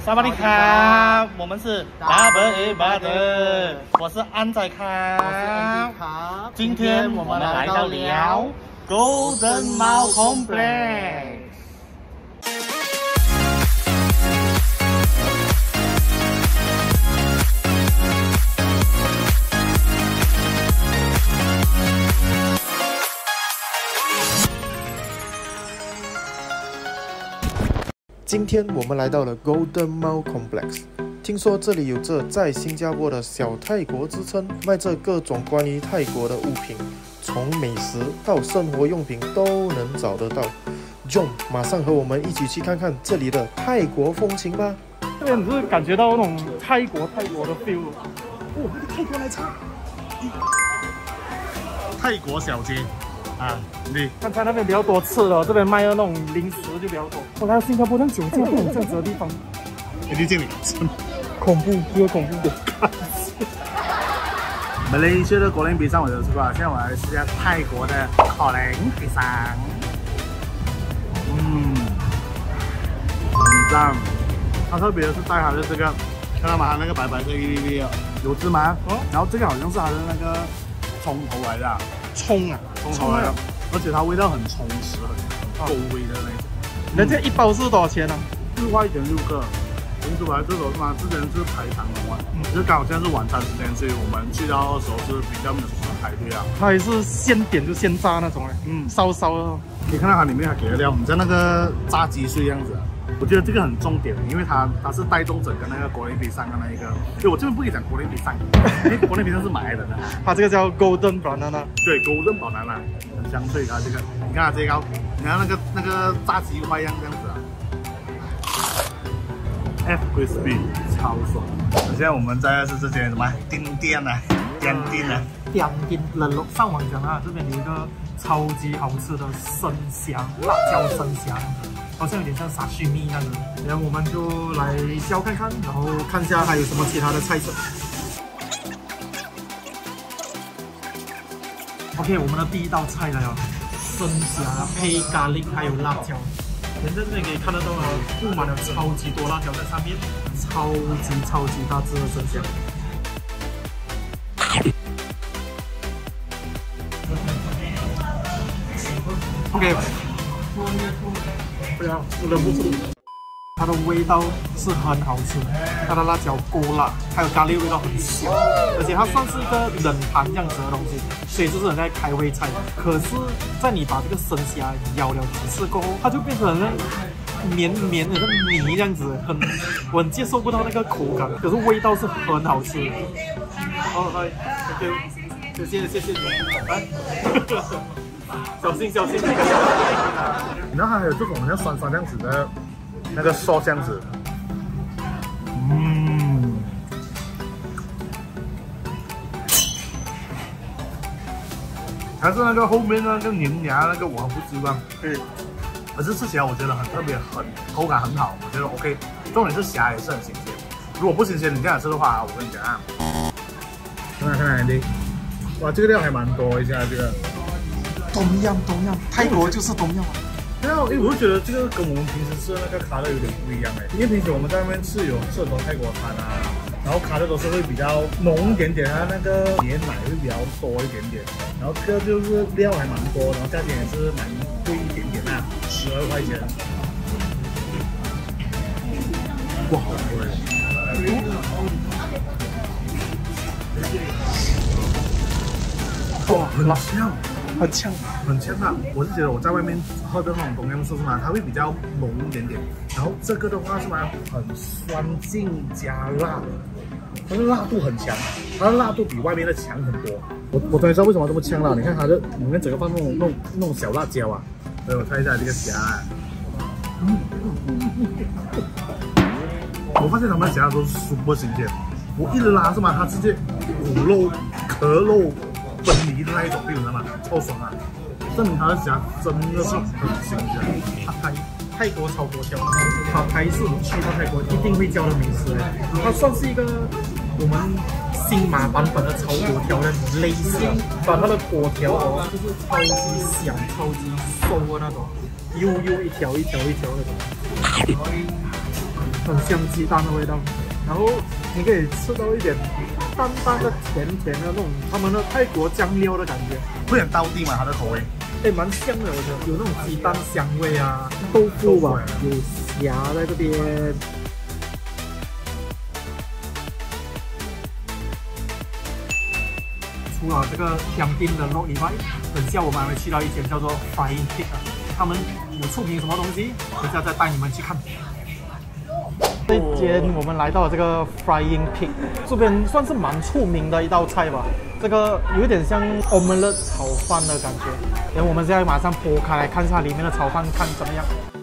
萨瓦迪卡，我们是 Double A Brother， 我是安仔卡， 我是安迪卡。 今天我们来到了 Golden Mile Complex。 今天我们来到了 Golden Mile Complex， 听说这里有着在新加坡的小泰国之称，卖着各种关于泰国的物品，从美食到生活用品都能找得到。John， 马上和我们一起去看看这里的泰国风情吧。 这边只是感觉到那种泰国的 feel。哦，那个泰国奶茶，泰国小街。 啊，你刚才那边比较多吃的，这边卖的那种零食就比较多。我来新加坡那酒店会有这样子的地方，你见你恐怖，这个恐怖的。马来西亚的果仁比萨我就吃过了，现在我来试一下泰国的果仁比萨。很赞。它特别的是带它的这个，看到吗？它那个白白的一粒粒有芝麻，然后这个好像是它的那个葱头来的。 葱啊，葱头来的，而且它味道很充实，很够味的那种。那这一包是多少钱呢？4块钱6个。听出来这种是吗？之前是排长龙啊，就刚好现在是晚餐时间，所以我们去到的时候是比较没有什么排队啊。它也是现点就现炸那种嘞，烧烧的。你看到它里面还给了料，很像那个炸鸡碎样子。 我觉得这个很重点，因为它是带动整个那个果仁比萨的那一个。对，我这边不可以讲果仁比萨，因为果仁比萨是马来人的。它这个叫 Golden Banana。对 ，Golden Banana， 很香脆。它这个，你看它这个，你看那个炸鸡块样这样子啊。F crispy， 超爽。现在我们在的是这间什么丁店啊？丁店啊？丁店人路上网讲啊，这边有一个超级好吃的生虾，辣椒生虾。 好像有点像沙须米那样子，然后我们就来挑看看，然后看一下还有什么其他的菜色。OK， 我们的第一道菜来了，生虾配咖喱还有辣椒。现在这边可以看得到了，布满了超级多辣椒在上面，超级大只的生虾。OK。 不要，我忍不住。它的味道是很好吃，它的辣椒够辣，还有咖喱味道很香，而且它算是一个冷盘这样子的东西，所以就是很在开胃菜。可是，在你把这个生虾咬了几次过后，它就变成了绵绵的像米这样子，我很接受不到那个口感，可是味道是很好吃。哦，嗨，谢谢你，来。小心！然后还有这种像酸酸这样子的那个sauce这样子，还是那个后面那个黏牙那个我很不习惯，可是吃起来我觉得很特别，口感很好，我觉得 OK。重点是虾也是很新鲜，如果不新鲜你这样吃的话，我跟你讲啊，看你，哇，这个料还蛮多一下这个。 东样，泰国就是东样。对啊，我就觉得这个跟我们平时吃的那个咖喱有点不一样哎，因为平时我们在外面吃很多泰国餐啊，然后咖喱都是会比较浓一点点啊，那个椰奶会比较多一点点，然后这个就是料还蛮多，然后价钱也是蛮贵一点点啊，12块钱。哇，好贵！哇，很香。 很呛啊！我是觉得我在外面喝的那种东阳素是吗？它会比较浓一点点，然后这个的话是吗？很酸劲加辣，它的辣度很强，它的辣度比外面的强很多。我终于知道为什么这么呛了，你看它的里面整个放那种小辣椒啊。来，我看一下这个虾。我发现他们虾都是 super 新鲜，我一拉是吗？它直接骨肉、壳肉。 分离的那一种，你知道吗？超爽啊！证明它的虾真的是很新鲜。泰国炒粿条，它还是我们去到泰国一定会叫的美食。它算是一个我们新马版本的炒粿条的类似，把它的粿条就是超级小、超级瘦的那种，又一条那种。 很香鸡蛋的味道，然后你可以吃到一点淡淡的甜甜的那种他们的泰国酱料的感觉， 会很道地嘛，它的口味。 哎，蛮香的，我觉得有那种鸡蛋香味啊，豆腐吧，有虾在这边。除了这个香槟的肉以外，等下我们还会去到一间叫做 Flying Pig 啊，他们有出品什么东西，等下再带你们去看。这间我们来到了这个 Flying Pig， 这边算是蛮出名的一道菜吧。这个有点像 omelette 炒饭的感觉。然后我们现在马上剥开来看一下里面的炒饭，看怎么样。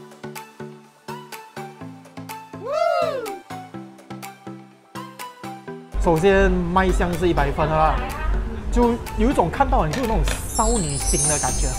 首先卖相是100分的啦，就有一种看到你就有那种少女心的感觉。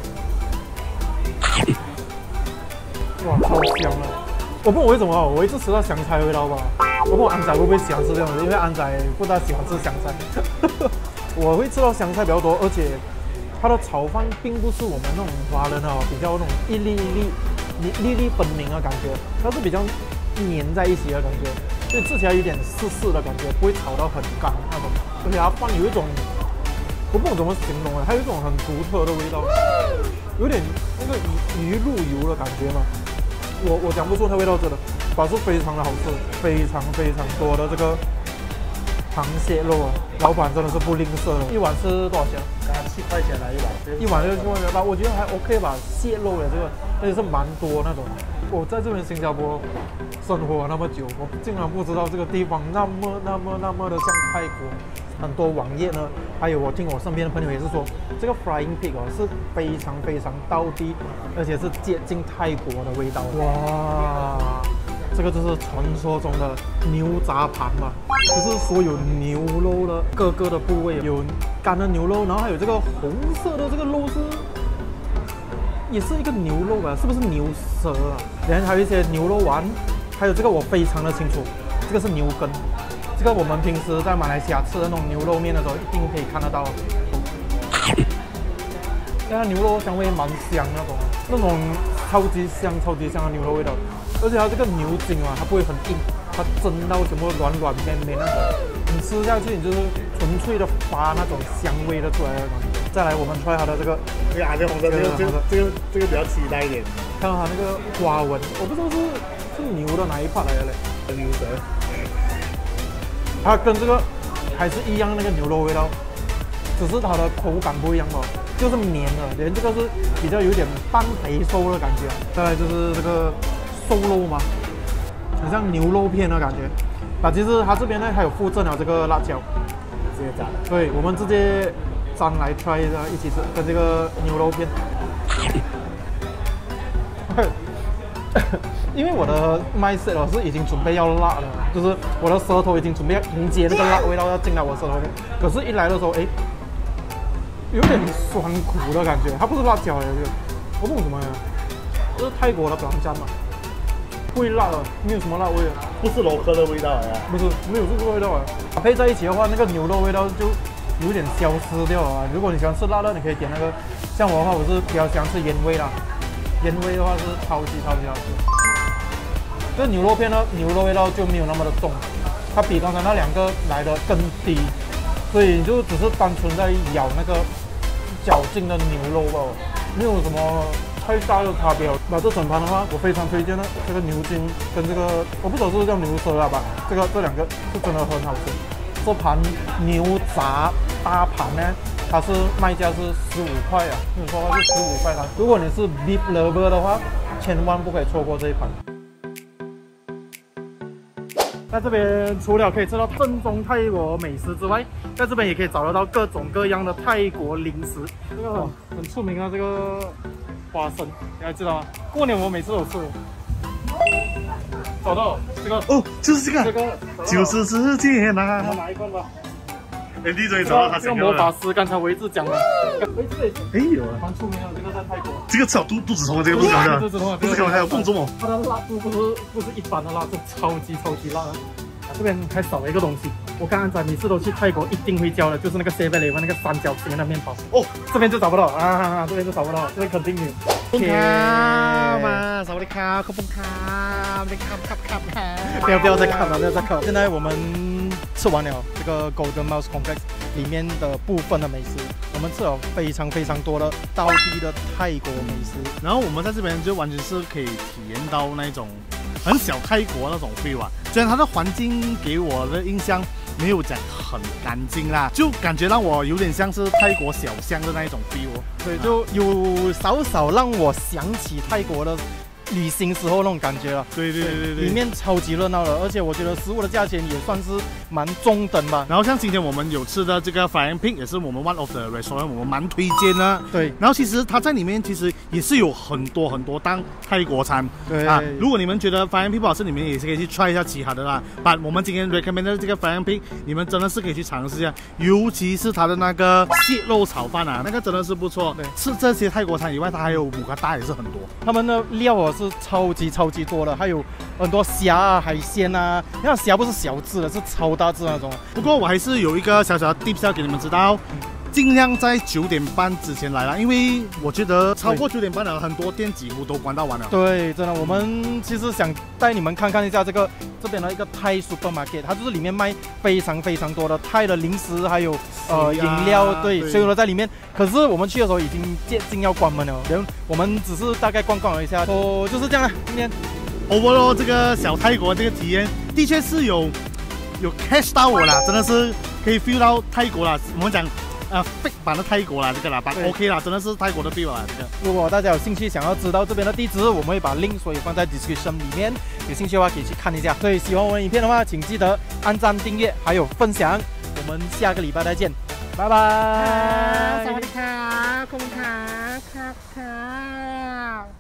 哇，超香的！我不懂为什么，我一直吃到香菜味道吧。我不懂安仔会不会喜欢吃这样的，因为安仔不大喜欢吃香菜。我会吃到香菜比较多，而且它的炒饭并不是我们那种华人啊比较那种粒粒分明的感觉，它是比较粘在一起的感觉，所以吃起来有点湿湿的感觉，不会炒到很干那种。而且它饭有一种，我不懂怎么形容它有一种很独特的味道，有点那个鱼露油的感觉嘛。我讲不出它味道真的，但是非常的好吃，非常多的这个螃蟹肉啊，老板真的是不吝啬的。一碗是多少钱？ 刚刚7块钱来一碗， 一碗6块钱吧，我觉得还 OK 吧。蟹肉的这个，而且是蛮多那种。我在这边新加坡生活那么久，我竟然不知道这个地方那么的像泰国。很多网页呢，还有我听我身边的朋友也是说，这个 Flying Pig 哦是非常道地，而且是接近泰国的味道。哇！这个就是传说中的牛杂盘嘛，就是所有牛肉的各个的部位，有干的牛肉，然后还有这个红色的这个肉是，也是一个牛肉吧？是不是牛舌啊？然后还有一些牛肉丸，还有这个我非常的清楚，这个是牛根，这个我们平时在马来西亚吃的那种牛肉面的时候，一定可以看得到。但它牛肉香味蛮香那种超级香的牛肉味道。而且它这个牛筋啊，它不会很硬，它蒸到全部软绵那种，你吃下去你就是纯粹的发那种香味的出来的感觉。再来，我们 try 它的这个啊，这红色，这个比较期待一点。 看到它那个花纹，我不知道是牛的哪一 part 来的嘞？ 牛舌。 它跟这个还是一样那个牛肉味道，只是它的口感不一样哦，就是绵的，连这个是比较有点半肥瘦的感觉。再来就是这个瘦肉嘛，很像牛肉片的感觉。啊，其实它这边呢还有附赠了这个辣椒， 直接蘸。 对，我们直接蘸来 try 一下，一起吃，跟这个牛肉片。因为我的mindset是已经准备要辣了，就是我的舌头已经准备要迎接那个辣味道要进来我舌头里面。可是，一来的时候，哎，有点酸苦的感觉，它不是辣椒来的，我不懂什么呀，这是泰国的branjan嘛，不会辣的，没有什么辣味的， 不是柔科的味道呀， 不是没有这个味道啊。配在一起的话，那个牛肉味道就有点消失掉了啊。如果你喜欢吃辣的，你可以点那个，像我的话，我是比较喜欢吃盐味啦。盐味的话是超级好吃。这牛肉片呢，牛肉味道就没有那么的重，它比刚才那两个来的更低，所以你就只是单纯在咬那个嚼劲的牛肉吧，没有什么太大的差别。那这整盘的话，我非常推荐的这个牛筋跟这个，我不知道是不是叫牛舌啊吧，这两个是真的很好吃。这盘牛杂大盘呢，它是卖价是15块啊，你说它是15块它。如果你是 beef lover 的话，千万不可以错过这一盘。在这边除了可以吃到正宗泰国美食之外，在这边也可以找得到各种各样的泰国零食。这个很出名的这个花生，你还知道吗？过年我每次都吃。找到这个哦，就是这个， 这个就是世界呐。 拿一罐吧。 哎，你终于找到他这个魔法师，刚才我一直讲了。 哎有啊， 蛮出名的，这个在泰国。 这个吃了肚子痛的，这个不是开玩笑， 肚子痛， 不是开玩笑，有蹦中哦。 它的辣度不是一般的辣，是超级辣的。 这边还少了一个东西，我刚刚讲每次都去泰国一定会叫的，就是那个 7-Eleven 那个三角形的那面包。哦，这边就找不到啊，这边就找不到，这边肯定有。 嘛，萨瓦迪卡，科蹦卡， 不要再看了，不要再看了。现在我们吃完了这个 Golden Mouse Complex 里面的部分的美食，我们吃了非常多的道地的泰国美食。 然后我们在这边就完全是可以体验到那种很小泰国那种 feel 啊。虽然它的环境给我的印象没有讲很干净啦，就感觉让我有点像是泰国小乡的那一种 feel。 对，就有少让我想起泰国的旅行时候那种感觉了。 对， 里面超级热闹的，而且我觉得食物的价钱也算是蛮中等吧。 然后像今天我们有吃的这个 Flying Pig 也是我们 one of the restaurant， 我们蛮推荐的。 对， 然后其实它在里面其实也是有很多档泰国餐。 对啊，如果你们觉得 Flying Pig 不好吃，你们也是可以去 try 一下其他的啦。把我们今天 recommend 的这个 Flying Pig， 你们真的是可以去尝试一下，尤其是它的那个蟹肉炒饭啊，那个真的是不错。对，吃这些泰国餐以外，它还有姆卡达也是很多。 他们的料啊是超级多的，还有很多虾啊、海鲜啊。那虾不是小只的，是超大只那种。 不过我还是有一个小小的 tips 要给你们知道。尽量在9点半之前来啦，因为我觉得超过9点半了，很多店几乎都关到完了。 对，真的，我们其实想带你们看一下这边的一个泰 supermarket， 它就是里面卖非常多的泰的零食，还有饮料，对，所有的在里面。可是我们去的时候已经接近要关门了，我们只是大概逛了一下，就是这样了。今天 overall 这个小泰国这个体验，的确是有 catch 到我啦，真的是可以 feel 到泰国啦。我们讲。fake 版的泰国啦，这个啦，OK 啦，真的是泰国的 feel 啦，这个。 如果大家有兴趣想要知道这边的地址，我们会把 link 所以放在 description 里面，有兴趣的话可以去看一下。所以喜欢我们影片的话，请记得按赞、订阅还有分享。我们下个礼拜再见，拜拜。 萨瓦迪卡，空卡卡卡。